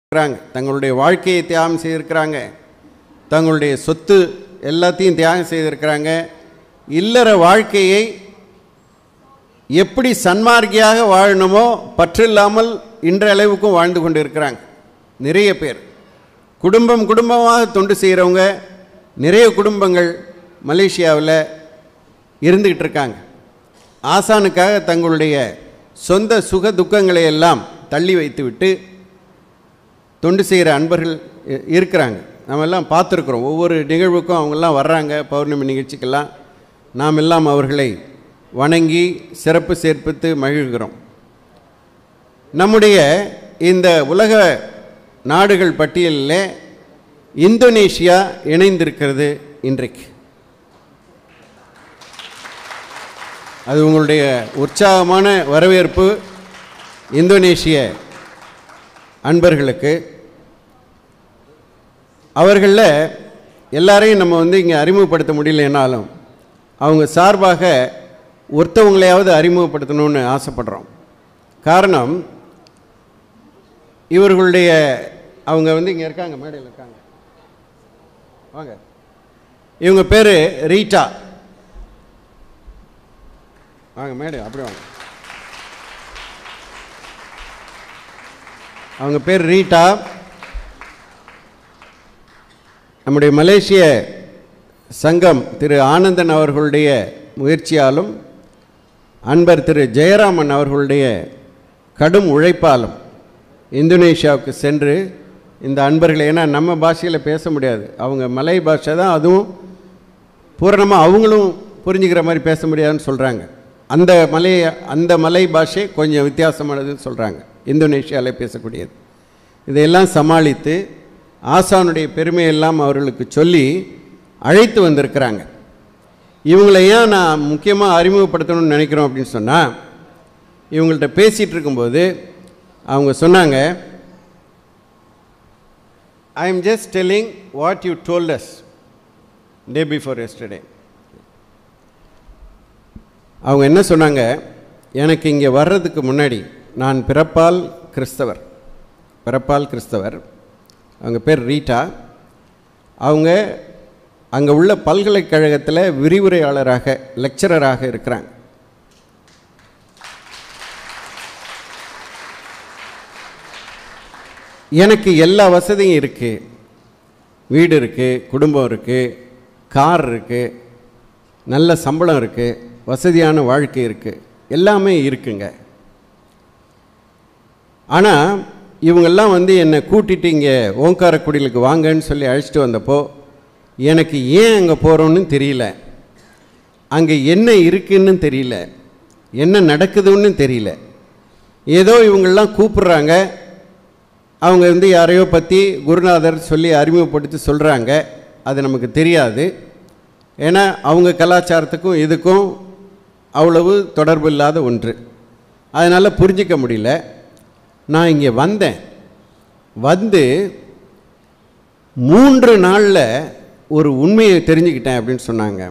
தங்களுடைய வாழ்க்கையை தியாகம் செய்திருக்கிறாங்க, தங்களுடைய சொத்து எல்லாத்தையும் தியாகம் செய்திருக்கிறாங்க. இல்லற வாழ்க்கையை எப்படி சன்மார்க்கியாக வாழணுமோ பற்றில்லாமல் இன்றளவுக்கும் வாழ்ந்து கொண்டு இருக்கிறாங்க நிறைய பேர். குடும்பமாக தொண்டு செய்கிறவங்க நிறைய குடும்பங்கள் மலேசியாவில் இருந்துக்கிட்டு இருக்காங்க. ஆசானுக்காக தங்களுடைய சொந்த சுக துக்கங்களை எல்லாம் தள்ளி வைத்துவிட்டு தொண்டு செய்கிற அன்பர்கள் இருக்கிறாங்க. நம்ம எல்லாம் பார்த்துருக்குறோம். ஒவ்வொரு நிகழ்வுக்கும் அவங்கெல்லாம் வர்றாங்க. பௌர்ணமி நிகழ்ச்சிக்கெல்லாம் நாம் எல்லாம் அவர்களை வணங்கி சிறப்பு சேர்ப்பித்து மகிழ்கிறோம். நம்முடைய இந்த உலக நாடுகள் பட்டியலில் இந்தோனேஷியா இணைந்திருக்கிறது இன்றைக்கு. அது உங்களுடைய உற்சாகமான வரவேற்பு இந்தோனேஷிய அன்பர்களுக்கு. அவர்களில் எல்லாரையும் நம்ம இங்கே அறிமுகப்படுத்த முடியலனாலும் அவங்க சார்பாக ஒருத்தவங்களையாவது அறிமுகப்படுத்தணும்னு ஆசைப்படுறோம். காரணம், இவர்களுடைய அவங்க இங்கே இருக்காங்க, மேடையில் இருக்காங்க, வாங்க. இவங்க பேர் ரீட்டா. வாங்க மேடை, அப்படி வாங்க. அவங்க பேர் ரீட்டா. நம்முடைய மலேசிய சங்கம் திரு ஆனந்தன் அவர்களுடைய முயற்சியாலும் அன்பர் திரு ஜெயராமன் அவர்களுடைய கடும் உழைப்பாலும் இந்தோனேஷியாவுக்கு சென்று இந்த அன்பர்களை, ஏன்னா நம்ம பாஷையில் பேச முடியாது, அவங்க மலை பாஷை தான், அதுவும் பூரணமாக அவங்களும் புரிஞ்சுக்கிற மாதிரி பேச முடியாதுன்னு சொல்கிறாங்க. அந்த மலை பாஷை கொஞ்சம் வித்தியாசமானதுன்னு சொல்கிறாங்க, இந்தோனேஷியாவில் பேசக்கூடியது. இதையெல்லாம் சமாளித்து ஆசானுடைய பெருமையெல்லாம் அவர்களுக்கு சொல்லி அழைத்து வந்திருக்கிறாங்க. இவங்களை ஏன் நான் முக்கியமாக அறிமுகப்படுத்தணும்னு நினைக்கிறோம் அப்படின்னு சொன்னால், இவங்கள்ட்ட பேசிகிட்டு இருக்கும்போது அவங்க சொன்னாங்க, I am just telling what you told us day before yesterday. அவங்க என்ன சொன்னாங்க, எனக்கு இங்கே வர்றதுக்கு முன்னாடி நான் பிறப்பால் கிறிஸ்தவர். அவங்க பேர் ரீட்டா. அவங்க அங்கே உள்ள பல்கலைக்கழகத்தில் விரிவுரையாளராக, லெக்சரராக இருக்கிறாங்க. எனக்கு எல்லா வசதியும் இருக்குது, வீடு இருக்குது, குடும்பம் இருக்குது, கார் இருக்குது, நல்ல சம்பளம் இருக்குது, வசதியான வாழ்க்கை இருக்குது, எல்லாமே இருக்குங்க. ஆனால் இவங்கெல்லாம் என்னை கூட்டிகிட்டு இங்கே ஓங்காரக்குடிலுக்கு வாங்கன்னு சொல்லி அழைச்சிட்டு வந்தப்போ எனக்கு ஏன் அங்கே போகிறோன்னு தெரியல, அங்கே என்ன இருக்குன்னு தெரியல, என்ன நடக்குதுன்னு தெரியல. ஏதோ இவங்கெல்லாம் கூப்பிட்றாங்க, அவங்க யாரையோ பற்றி குருநாதர் சொல்லி அறிமுகப்படுத்தி சொல்கிறாங்க, அது நமக்கு தெரியாது. ஏன்னா அவங்க கலாச்சாரத்துக்கும் இதுக்கும் அவ்வளவு தொடர்பு இல்லாத ஒன்று, அதனால் புரிஞ்சிக்க முடியல. நான் இங்கே வந்தேன், 3 நாளில் ஒரு உண்மையை தெரிஞ்சுக்கிட்டேன் அப்படின்னு சொன்னாங்க.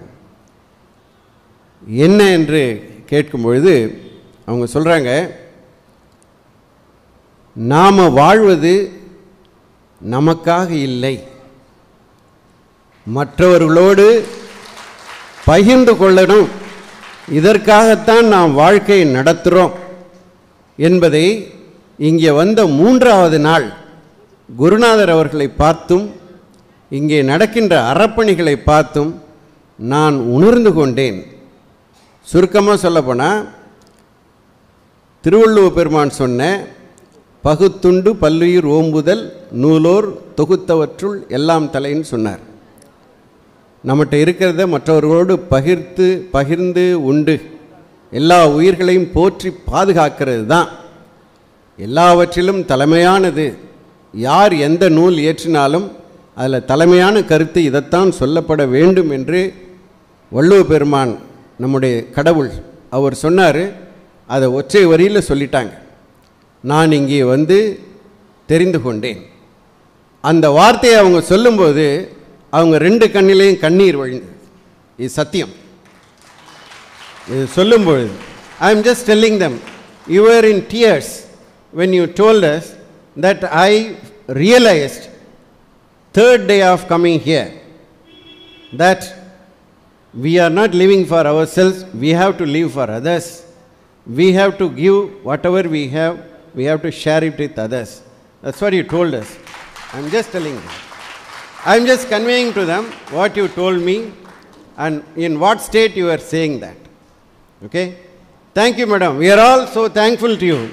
என்ன என்று கேட்கும்பொழுது அவங்க சொல்கிறாங்க, நாம் வாழ்வது நமக்காக இல்லை, மற்றவர்களோடு பகிர்ந்து கொள்ளணும், இதற்காகத்தான் நாம் வாழ்க்கையை நடத்துகிறோம் என்பதை இங்கே வந்த 3வது நாள் குருநாதர் அவர்களை பார்த்தும் இங்கே நடக்கின்ற அறப்பணிகளை பார்த்தும் நான் உணர்ந்து கொண்டேன். சுருக்கமாக சொல்லப்போனால், திருவள்ளுவர் பெருமான் சொன்ன பகுத்துண்டு பல்லுயிர் ஓம்புதல் நூலோர் தொகுத்தவற்றுள் எல்லாம் தலைன்னு சொன்னார். நம்மகிட்ட இருக்கிறத மற்றவர்களோடு பகிர்ந்து உண்டு எல்லா உயிர்களையும் போற்றி பாதுகாக்கிறது தான் எல்லாவற்றிலும் தலைமையானது. யார் எந்த நூல் இயற்றினாலும் அதில் தலைமையான கருத்து இதைத்தான் சொல்லப்பட வேண்டும் என்று வள்ளுவர் பெருமான் நம்முடைய கடவுள் அவர் சொன்னார். அதை ஒற்றை வரியில் சொல்லிட்டாங்க. நான் இங்கே தெரிந்து கொண்டேன். அந்த வார்த்தையை அவங்க சொல்லும்போது அவங்க 2 கண்ணிலையும் கண்ணீர் வழிந்தது. இது சத்தியம். இது சொல்லும்பொழுது I am just telling them, you are in tears when you told us that I realized, third day of coming here, that we are not living for ourselves, we have to live for others. We have to give whatever we have to share it with others. That's what you told us. I'm just telling you. I'm just conveying to them what you told me and in what state you are saying that. Okay? Thank you, madam. We are all so thankful to you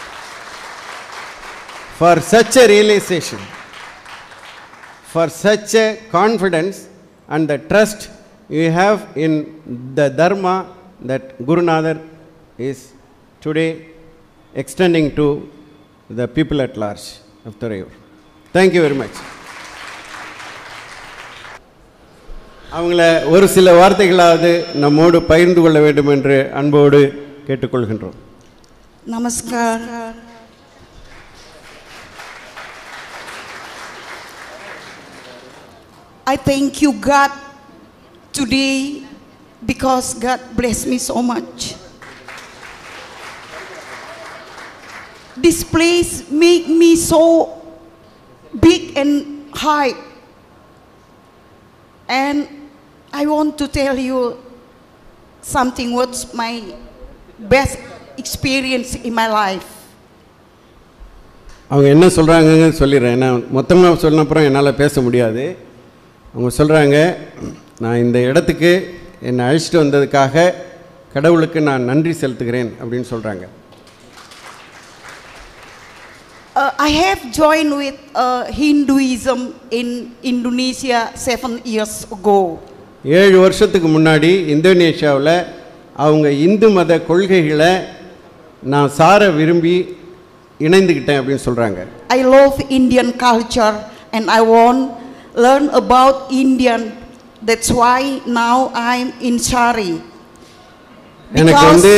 for such a realization, for such a confidence and the trust you have in the Dharma that Gurunadhar is today extending to the people at large of Thuraiyur. Thank you very much. அவங்கள ஒரு சில வார்த்தைகளாவது நம்மோடு பகிர்ந்து கொள்ள வேண்டும் என்று அன்போடு கேட்டுக்கொள்கின்றோம். நமஸ்கார். I thank you God today because God blessed me so much. This place make me so big and high. And I want to tell you something what's my best experience in my life. அவங்க என்ன சொல்றாங்கன்னு சொல்லிறேன். நான் மொத்தமா சொன்ன அப்புறம் என்னால பேச முடியாது. அவங்க சொல்றாங்க, நான் இந்த இடத்துக்கு என்னை அழைச்சிட்டு வந்ததுக்காக கடவுளுக்கு நான் நன்றி செலுத்துகிறேன் அப்படின்னு சொல்றாங்க. I have joined with Hinduism in Indonesia 7 years ago. 7 வருஷத்துக்கு முன்னாடி இந்தோனேஷியாவில் அவங்க இந்து மத கொள்கைகளை நான் சார விரும்பி இணைந்துக்கிட்டேன் அப்படின்னு சொல்கிறாங்க. I love Indian culture and I want learn about Indian. That's why now I'm in Shari. எனக்கு வந்து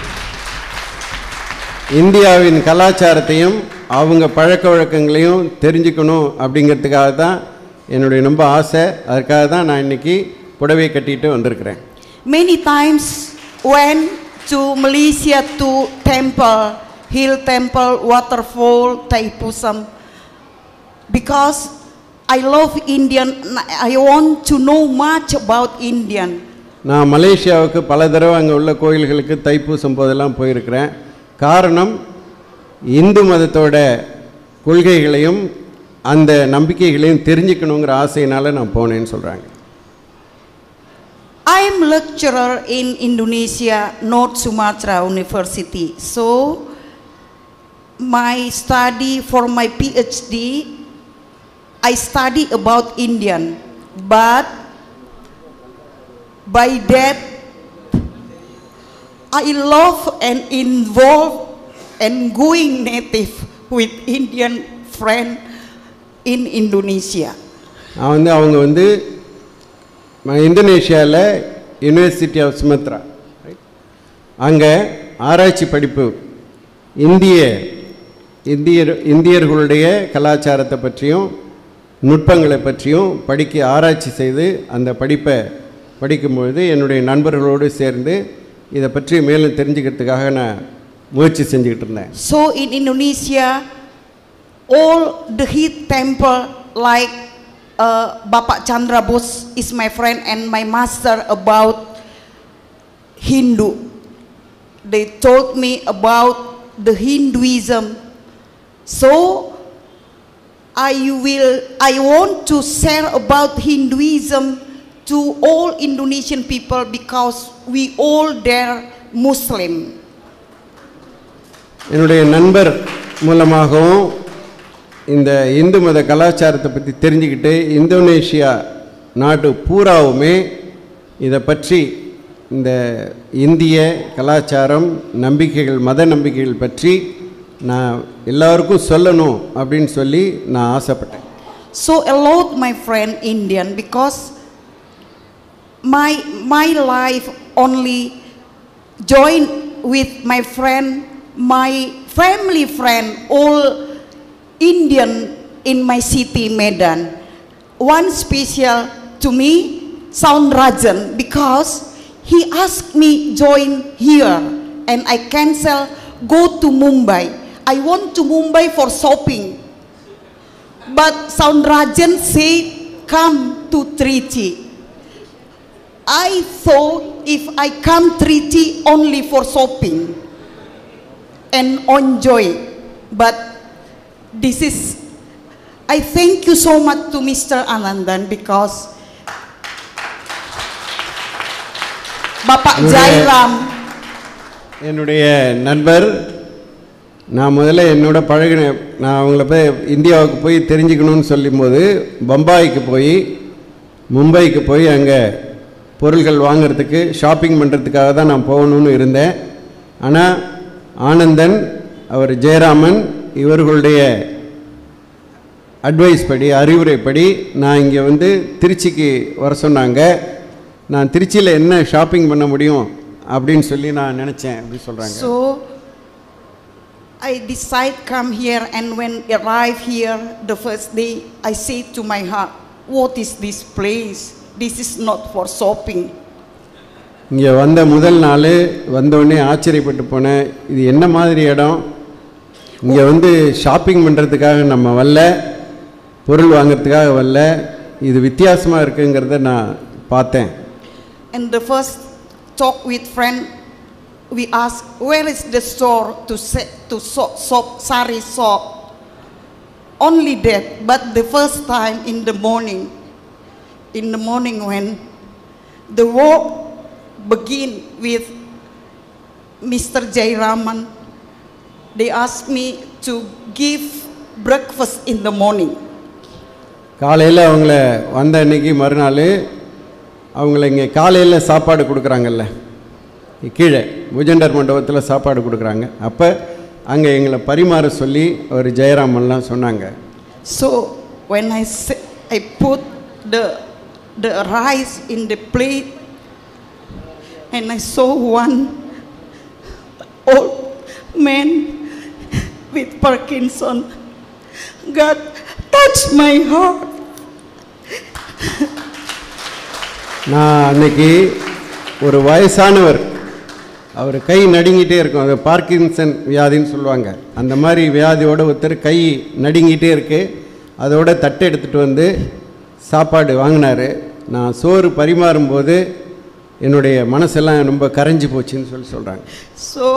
இந்தியாவின் கலாச்சாரத்தையும் அவங்க பழக்க வழக்கங்களையும் தெரிஞ்சுக்கணும் அப்படிங்கிறதுக்காக தான் என்னுடைய ரொம்ப ஆசை. அதுக்காக தான் நான் இன்னைக்கு புடவை கட்டிட்டு வந்திருக்கிறேன். Many times went to Malaysia to temple, hill temple, waterfall, Thaipusam, because I love Indian. I want to know much about Indian. நான் மலேசியாவுக்கு பல தடவை அங்கே உள்ள கோயில்களுக்கு தைப்பூசம் போதெல்லாம் போயிருக்கிறேன். காரணம் இந்து மதத்தோட கொள்கைகளையும் அந்த நம்பிக்கைகளையும் தெரிஞ்சுக்கணுங்கிற ஆசையினால நான் போனேன்னு சொல்கிறாங்க. I am lecturer in Indonesia, North Sumatra University. So my study for my PhD, I study about Indian, but by that I love and involve and going native with Indian friend in Indonesia. அவங்க வந்து இந்தோனேஷியாவில் university of Sumatra அங்கே ஆராய்ச்சி படிப்பு இந்தியர்களுடைய கலாச்சாரத்தை பற்றியும் நுட்பங்களை பற்றியும் ஆராய்ச்சி செய்து அந்த படிப்பை படிக்கும்பொழுது என்னுடைய நண்பர்களோடு சேர்ந்து இதை பற்றி மேலும் தெரிஞ்சுக்கிறதுக்காக நான் முயற்சி செஞ்சுக்கிட்டு இருந்தேன். So in Indonesia, all the Hindu temple like Bapak Chandra Bose is my friend and my master about Hindu. They told me about the Hinduism. So I want to share about Hinduism to all Indonesian people because we all there Muslim. என்னுடைய நண்பர் மூலமாகவும் இந்த இந்து மத கலாச்சாரத்தை பற்றி தெரிஞ்சுக்கிட்டு Indonesia நாட்டு பூராவுமே இதை பற்றி இந்த இந்திய கலாச்சாரம் நம்பிக்கைகள் மத நம்பிக்கைகள் பற்றி நான் எல்லாருக்கும் சொல்லணும் அப்படின்னு சொல்லி நான் ஆசைப்பட்டேன். So a lot my friend Indian because my life only join with my friend, my family friend, all Indian in my city Medan. One special to me, Soundrajan, because he asked me join here and I cancel go to Mumbai. I want to Mumbai for shopping. But Soundrajan said, come to Trichy. I thought if I come Trichy only for shopping and enjoy. But this is, I thank you so much to Mr. Anandan because Bapak Jairam. என்னுடைய நண்பர், நான் முதல்ல என்னோட பழகின, நான் அவங்கள போய் இந்தியாவுக்கு போய் தெரிஞ்சுக்கணும்னு சொல்லும்போது பம்பாய்க்கு போய் மும்பைக்கு போய் அங்கே பொருள்கள் வாங்கிறதுக்கு ஷாப்பிங் பண்ணுறதுக்காக தான் நான் போகணும்னு இருந்தேன். ஆனால் ஆனந்தன், அவர் ஜெயராமன் இவர்களுடைய அட்வைஸ் படி, அறிவுரைப்படி நான் இங்கே வந்து திருச்சிக்கு வர சொன்னாங்க. நான் திருச்சியில் என்ன ஷாப்பிங் பண்ண முடியும் அப்படின்னு சொல்லி நான் நினச்சேன் அப்படி சொல்கிறாங்க. So I decide come here, and when I arrive here the first day, I say to my heart, what is this place? This is not for shopping. இங்கே வந்த முதல் நாள் வந்தோடனே ஆச்சரியப்பட்டு போனேன். இது என்ன மாதிரி இடம்? இங்கே வந்து ஷாப்பிங் பண்ணுறதுக்காக நம்ம வரல, பொருள் வாங்கிறதுக்காக வரல, இது வித்தியாசமாக இருக்குங்கிறத நான் பார்த்தேன். And the first talk with friend, we ask where is the store to shop sari shop. Only that. But the first time in the morning when the work begin with Mr. Jairaman, they asked me to give breakfast in the morning. காலையில் அவங்கள வந்த அன்னைக்கு மறுநாள் அவங்கள இங்கே காலையில் சாப்பாடு கொடுக்குறாங்கல்ல, கீழே புஜண்டர் மண்டபத்தில் சாப்பாடு கொடுக்குறாங்க. அப்போ அங்கே எங்களை பரிமாற சொல்லி அவர் ஜெயராமன்லாம் சொன்னாங்க. So when I put the rice in the plate, and I saw one old man with Parkinson, God touched my heart. நான் அன்னைக்கு ஒரு வயசானவர், அவர் கை நடுங்கிட்டே இருக்கும், அது பார்க்கின்சன் வியாதின்னு சொல்லுவாங்க, அந்த மாதிரி வியாதியோட ஒருத்தர் கை நடுங்கிட்டே இருக்கு. அதோட தட்டை எடுத்துகிட்டு வந்து சாப்பாடு வாங்கினார். நான் சோறு பரிமாறும்போது என்னுடைய மனசெல்லாம் ரொம்ப கரைஞ்சி போச்சுன்னு சொல்லி சொல்கிறாங்க. So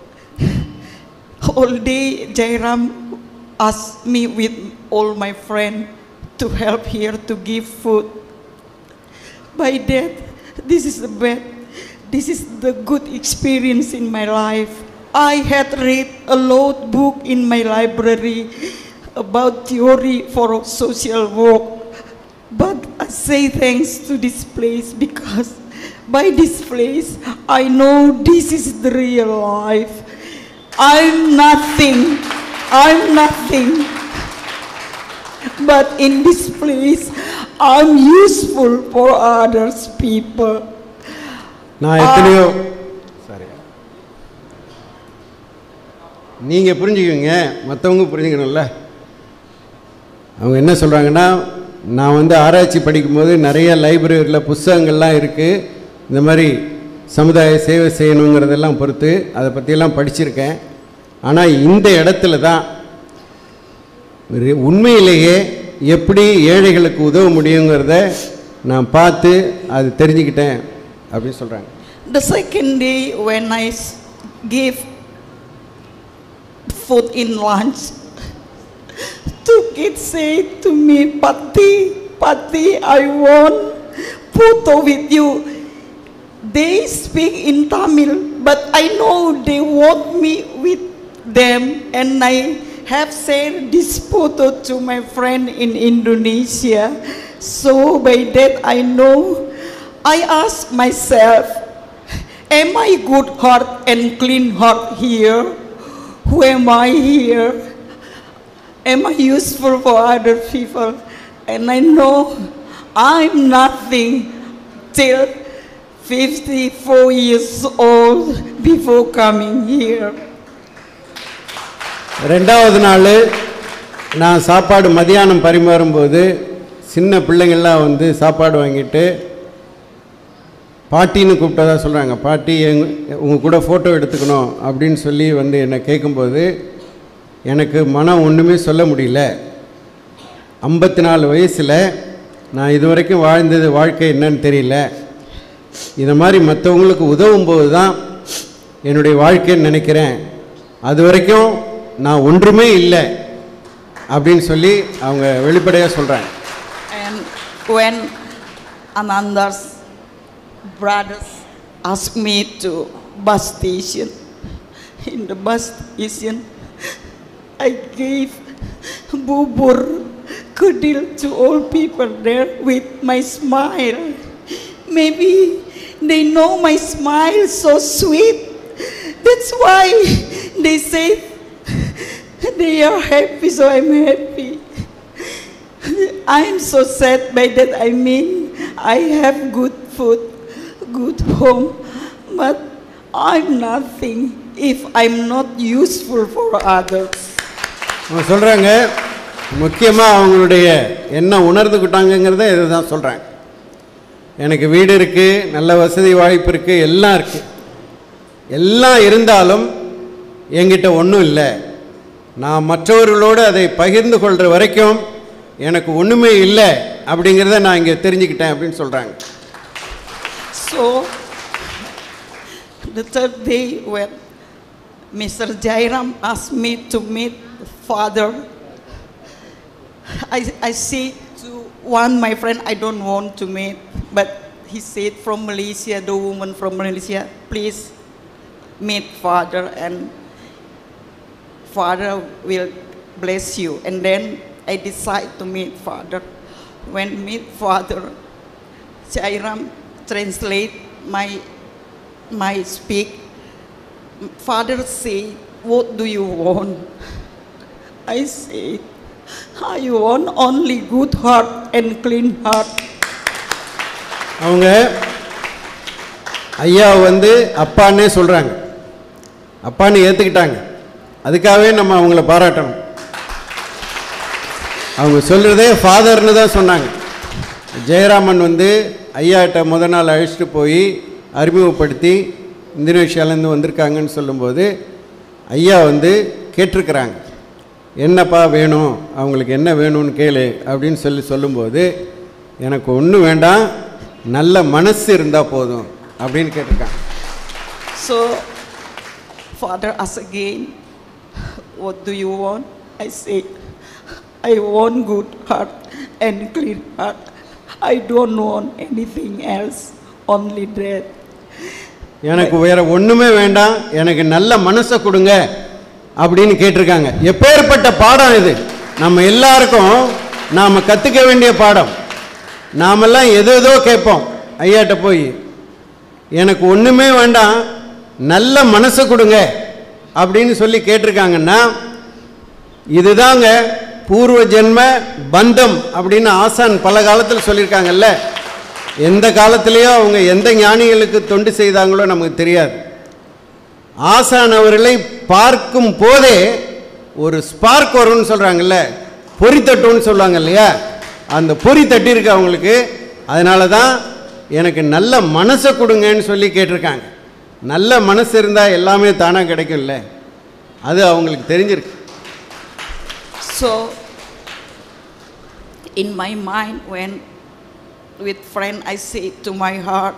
all day Jairam asked me with all my friends to help here to give food. By that, this is the good experience in my life. I had read a lot book in my library about theory for social work, but I say thanks to this place because by this place I know this is the real life. I'm nothing, but in this place I'm useful for others people. நான் எத்தனையோ நீங்கள் புரிஞ்சுக்குவீங்க, மற்றவங்க புரிஞ்சுக்கணும்ல. அவங்க என்ன சொல்கிறாங்கன்னா, நான் வந்து ஆராய்ச்சி படிக்கும்போது நிறைய லைப்ரரியில் புஸ்தகங்கள்லாம் இருக்குது, இந்த மாதிரி சமுதாய சேவை செய்யணுங்கிறதெல்லாம் பொறுத்து அதை பற்றியெல்லாம் படிச்சிருக்கேன். ஆனால் இந்த இடத்துல தான் உண்மையிலேயே எப்படி ஏழைகளுக்கு உதவ முடியுங்கிறத நான் பார்த்து அது தெரிஞ்சுக்கிட்டேன் அப்படின்னு சொல்கிறாங்க. The second day when I gave food in lunch, two kids say to me, Pati, I want photo with you. They speak in Tamil, but I know they want me with them, and I have shared this photo to my friend in Indonesia. So by that I know, I ask myself, am I good heart and clean heart here? Who am I here? Am I useful for other people? And I know I'm nothing till 54 years old before coming here. ரெண்டாவது நாள் நான் சாப்பாடு மதியானம் பரிமாறும்போது சின்ன பிள்ளைங்கள்லாம் வந்து சாப்பாடு வாங்கிட்டு பாட்டின்னு கூப்பிட்டதா சொல்கிறாங்க. பாட்டி உங்கள் கூட ஃபோட்டோ எடுத்துக்கணும் அப்படின்னு சொல்லி வந்து என்னை கேட்கும்போது எனக்கு மனம் ஒன்றுமே சொல்ல முடியல. 54 வயசில் நான் இதுவரைக்கும் வாழ்ந்தது வாழ்க்கை என்னன்னு தெரியல. இந்த மாதிரி மற்றவங்களுக்கு உதவும் போது தான் என்னுடைய வாழ்க்கைன்னு நினைக்கிறேன். அது வரைக்கும் நான் ஒன்றுமே இல்லை அப்படின்னு சொல்லி அவங்க வெளிப்படையாக சொல்கிறாங்க. And when Ananda's brothers asked me to bus station, in the bus station, I gave bubur kudil to all people there with my smile. Maybe they know my smile so sweet. That's why they say they are happy, so I'm happy. I'm so sad by that. I mean, I have good food, good home, but I'm nothing if I'm not useful for others. அவங்க சொல்கிறாங்க, முக்கியமாக அவங்களுடைய என்ன உணர்ந்துக்கிட்டாங்கங்கிறத இதுதான் சொல்கிறாங்க. எனக்கு வீடு இருக்குது, நல்ல வசதி வாய்ப்பு இருக்குது, எல்லாம் இருக்குது. எல்லாம் இருந்தாலும் என்கிட்ட ஒன்றும் இல்லை. நான் மற்றவர்களோடு அதை பகிர்ந்து கொள்கிற வரைக்கும் எனக்கு ஒன்றுமே இல்லை அப்படிங்கிறத நான் இங்கே தெரிஞ்சுக்கிட்டேன் அப்படின்னு சொல்கிறாங்க. So, the third day when Mr. Jairam asked me to meet Father, I said to one my friend, I don't want to meet, but he said from Malaysia, the woman from Malaysia, please meet Father and Father will bless you. And then I decided to meet Father. When meet Father, Jairam translate my speak. Father say, what do you want? I said, I want only good heart and clean heart. அவங்க ஐயா வந்து அப்பான்னே சொல்கிறாங்க, அப்பான்னு ஏற்றுக்கிட்டாங்க. அதுக்காகவே நம்ம அவங்கள பாராட்டணும். அவங்க சொல்கிறதே ஃபாதர்னு தான் சொன்னாங்க. ஜெயராமன் வந்து ஐயாட்ட முதல் நாள் அழைச்சிட்டு போய் அறிமுகப்படுத்தி இந்தோனேஷியாவிலேருந்து வந்திருக்காங்கன்னு சொல்லும்போது ஐயா வந்து கேட்டிருக்கிறாங்க, என்னப்பா வேணும், அவங்களுக்கு என்ன வேணும்னு கேளு அப்படின்னு சொல்லும்போது எனக்கு ஒன்றும் வேண்டாம், நல்ல மனசு இருந்தால் போதும் அப்படின்னு கேட்டிருக்காங்க. So, Father asked again, what do you want? I said, I want good heart and clean heart. I don't want anything else, only that. எனக்கு வேற ஒன்றுமே வேண்டாம், எனக்கு நல்ல மனசை கொடுங்க அப்படின்னு கேட்டிருக்காங்க. எப்பேற்பட்ட பாடம் இது! நம்ம எல்லாருக்கும் நாம் கற்றுக்க வேண்டிய பாடம். நாமெல்லாம் ஏதோ கேட்போம் ஐயாட்ட போய், எனக்கு ஒன்றுமே வேண்டாம், நல்ல மனசை கொடுங்க அப்படின்னு சொல்லி கேட்டிருக்காங்கன்னா இதுதாங்க பூர்வ ஜென்ம பந்தம் அப்படின்னு ஆசான் பல காலத்தில் சொல்லியிருக்காங்கல்ல. எந்த காலத்திலேயோ அவங்க எந்த ஞானிகளுக்கு தொண்டு செய்தாங்களோ நமக்கு தெரியாது. ஆசான் அவர்களை பார்க்கும் போதே ஒரு ஸ்பார்க் வரும்னு சொல்கிறாங்கல்ல, பொறி தட்டுன்னு சொல்லுவாங்க இல்லையா, அந்த பொறி தட்டியிருக்கு அவங்களுக்கு. அதனால தான் எனக்கு நல்ல மனசை கொடுங்கன்னு சொல்லி கேட்டிருக்காங்க. நல்ல மனசு இருந்தால் எல்லாமே தானாக கிடைக்கும்ல, அது அவங்களுக்கு தெரிஞ்சிருக்கு. So, in my mind, when with friend I say to my heart,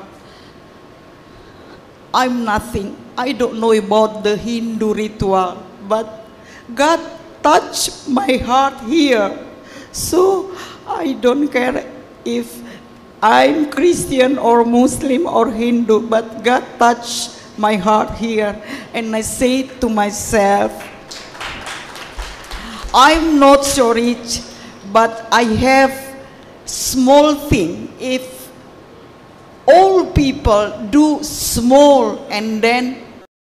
I'm nothing. I don't know about the Hindu ritual, but God touched my heart here. So, I don't care if I'm Christian or Muslim or Hindu, but God touched my heart here. And I say to myself, I'm not so rich, but I have small thing. If all people do small and then